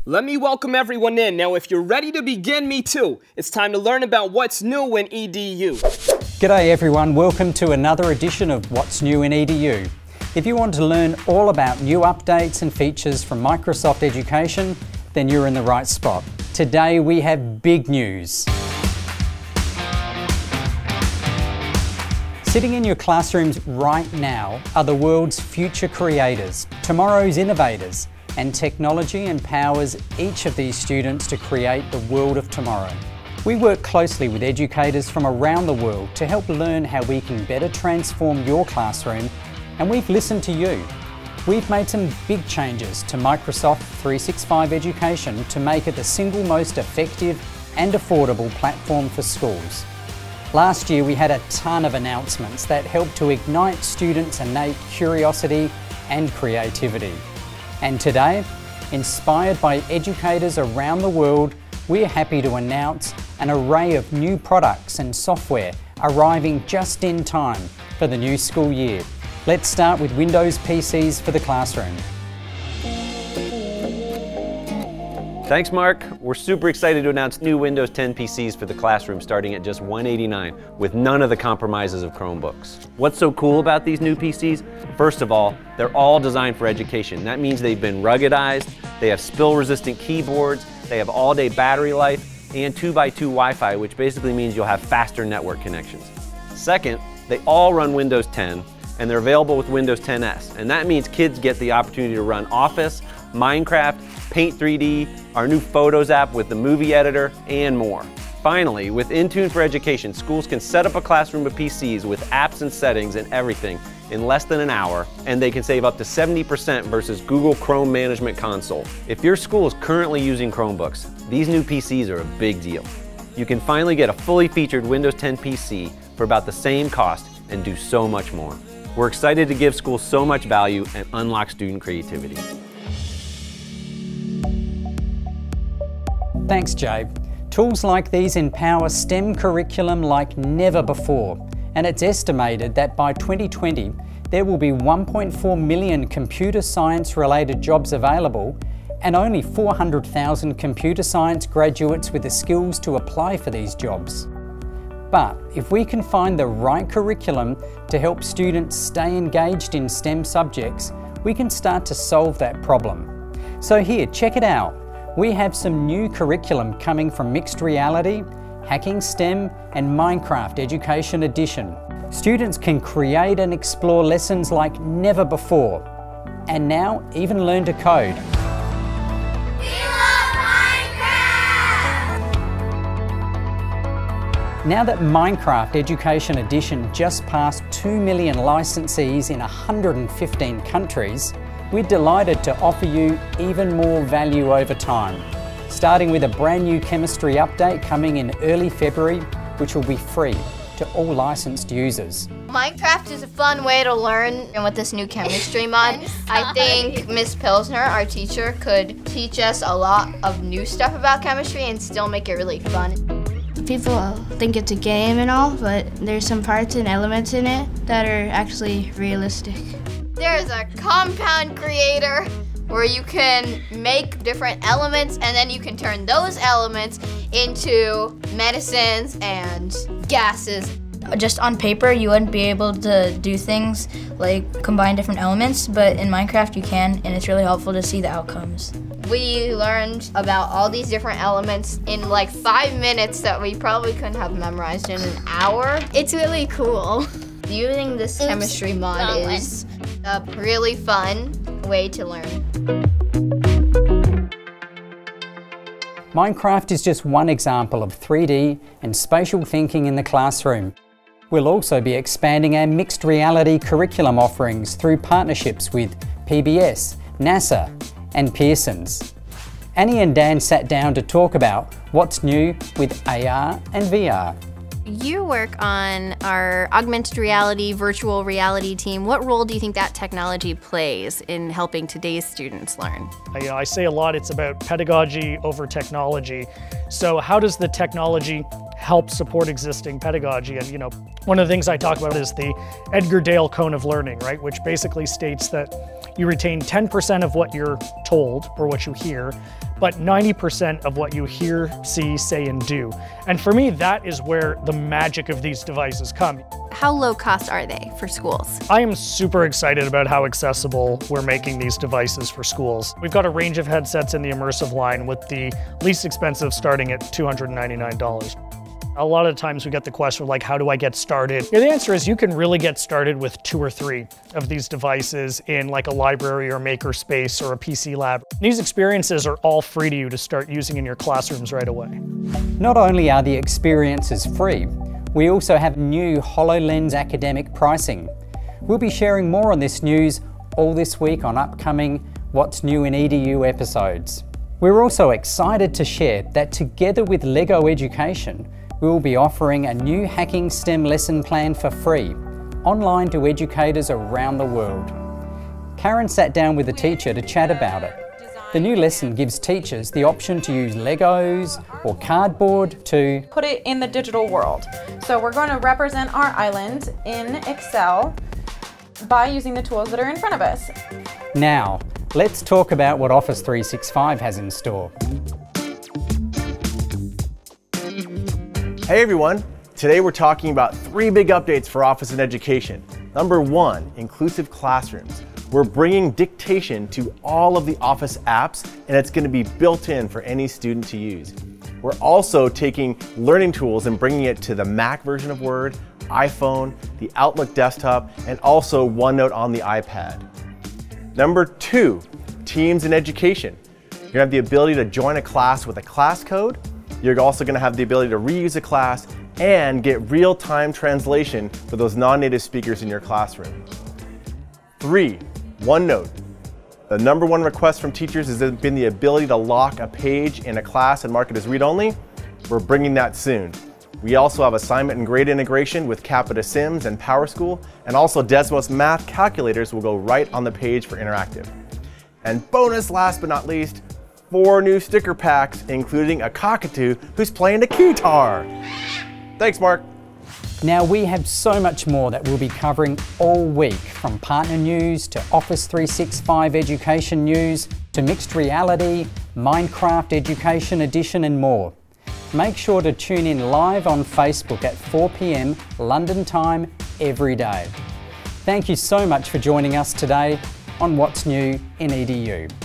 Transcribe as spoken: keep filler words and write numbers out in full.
Let me welcome everyone in. Now, if you're ready to begin, me too. It's time to learn about what's new in E D U. G'day everyone, welcome to another edition of What's New in E D U. If you want to learn all about new updates and features from Microsoft Education, then you're in the right spot. Today we have big news. Sitting in your classrooms right now are the world's future creators, tomorrow's innovators, and technology empowers each of these students to create the world of tomorrow. We work closely with educators from around the world to help learn how we can better transform your classroom, and we've listened to you. We've made some big changes to Microsoft three sixty-five Education to make it the single most effective and affordable platform for schools. Last year we had a ton of announcements that helped to ignite students' innate curiosity and creativity. And today, inspired by educators around the world, we're happy to announce an array of new products and software arriving just in time for the new school year. Let's start with Windows P Cs for the classroom. Thanks, Mark. We're super excited to announce new Windows ten P Cs for the classroom starting at just one hundred eighty-nine dollars with none of the compromises of Chromebooks. What's so cool about these new P Cs? First of all, they're all designed for education. That means they've been ruggedized, they have spill-resistant keyboards, they have all-day battery life, and two by two Wi-Fi, which basically means you'll have faster network connections. Second, they all run Windows ten, and they're available with Windows ten S. And that means kids get the opportunity to run Office, Minecraft, Paint three D, our new Photos app with the movie editor, and more. Finally, with Intune for Education, schools can set up a classroom of P Cs with apps and settings and everything in less than an hour, and they can save up to seventy percent versus Google Chrome Management Console. If your school is currently using Chromebooks, these new P Cs are a big deal. You can finally get a fully featured Windows ten P C for about the same cost and do so much more. We're excited to give schools so much value and unlock student creativity. Thanks, Jay. Tools like these empower STEM curriculum like never before, and it's estimated that by twenty twenty, there will be one point four million computer science-related jobs available and only four hundred thousand computer science graduates with the skills to apply for these jobs. But if we can find the right curriculum to help students stay engaged in STEM subjects, we can start to solve that problem. So here, check it out. We have some new curriculum coming from Mixed Reality, Hacking STEM, and Minecraft Education Edition. Students can create and explore lessons like never before, and now even learn to code. Now that Minecraft Education Edition just passed two million licensees in one hundred fifteen countries, we're delighted to offer you even more value over time, starting with a brand new chemistry update coming in early February, which will be free to all licensed users. Minecraft is a fun way to learn, and with this new chemistry mod, I think Miz Pilsner, our teacher, could teach us a lot of new stuff about chemistry and still make it really fun. People think it's a game and all, but there's some parts and elements in it that are actually realistic. There's a compound creator where you can make different elements and then you can turn those elements into medicines and gases. Just on paper, you wouldn't be able to do things like combine different elements, but in Minecraft you can, and it's really helpful to see the outcomes. We learned about all these different elements in like five minutes that we probably couldn't have memorized in an hour. It's really cool. Using this chemistry mod is a really fun way to learn. Minecraft is just one example of three D and spatial thinking in the classroom. We'll also be expanding our mixed reality curriculum offerings through partnerships with P B S, NASA, and Pearson's. Annie and Dan sat down to talk about what's new with A R and V R. You work on our augmented reality, virtual reality team. What role do you think that technology plays in helping today's students learn? You know, I say a lot, it's about pedagogy over technology. So how does the technology help support existing pedagogy? And you know, One of the things I talk about is the Edgar Dale cone of learning, right? Which basically states that you retain ten percent of what you're told or what you hear, but ninety percent of what you hear, see, say, and do. And for me, that is where the magic of these devices come. How low cost are they for schools? I am super excited about how accessible we're making these devices for schools. We've got a range of headsets in the immersive line, with the least expensive starting at two hundred ninety-nine dollars. A lot of times we get the question like, how do I get started? Yeah, the answer is you can really get started with two or three of these devices in like a library or maker space or a P C lab. These experiences are all free to you to start using in your classrooms right away. Not only are the experiences free, we also have new HoloLens academic pricing. We'll be sharing more on this news all this week on upcoming What's New in E D U episodes. We're also excited to share that together with LEGO Education, we will be offering a new Hacking STEM lesson plan for free, online to educators around the world. Karen sat down with a teacher to chat about it. The new lesson gives teachers the option to use Legos or cardboard to put it in the digital world. So we're going to represent our island in Excel by using the tools that are in front of us. Now, let's talk about what Office three sixty-five has in store. Hey everyone, today we're talking about three big updates for Office and Education. Number one, inclusive classrooms. We're bringing dictation to all of the Office apps, and it's going to be built in for any student to use. We're also taking learning tools and bringing it to the Mac version of Word, iPhone, the Outlook desktop, and also OneNote on the iPad. Number two, Teams in Education. You're going to have the ability to join a class with a class code. You're also going to have the ability to reuse a class and get real-time translation for those non-native speakers in your classroom. Three, OneNote. The number one request from teachers has been the ability to lock a page in a class and mark it as read-only. We're bringing that soon. We also have assignment and grade integration with Capita Sims and PowerSchool, and also Desmos math calculators will go right on the page for interactive. And bonus, last but not least, four new sticker packs, including a cockatoo who's playing the guitar. Thanks, Mark. Now we have so much more that we'll be covering all week, from partner news to Office three sixty-five education news to mixed reality, Minecraft Education Edition and more. Make sure to tune in live on Facebook at four p m London time every day. Thank you so much for joining us today on What's New in E D U.